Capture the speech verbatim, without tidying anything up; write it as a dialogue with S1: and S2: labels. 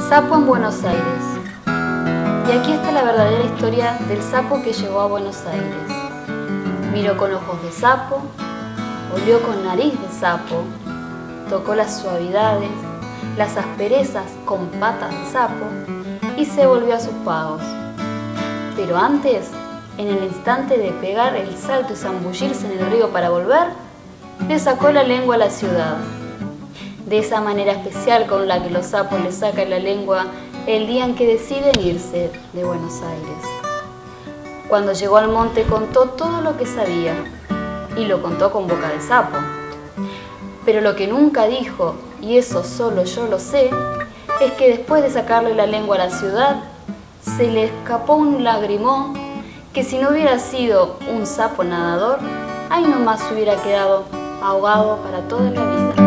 S1: Sapo en Buenos Aires. Y aquí está la verdadera historia del sapo que llegó a Buenos Aires. Miró con ojos de sapo, olió con nariz de sapo, tocó las suavidades, las asperezas con patas de sapo y se volvió a sus pagos. Pero antes, en el instante de pegar el salto y zambullirse en el río para volver, le sacó la lengua a la ciudad. De esa manera especial con la que los sapos le sacan la lengua el día en que deciden irse de Buenos Aires. Cuando llegó al monte contó todo lo que sabía, y lo contó con boca de sapo. Pero lo que nunca dijo, y eso solo yo lo sé, es que después de sacarle la lengua a la ciudad, se le escapó un lagrimón que si no hubiera sido un sapo nadador, ahí nomás hubiera quedado ahogado para toda la vida.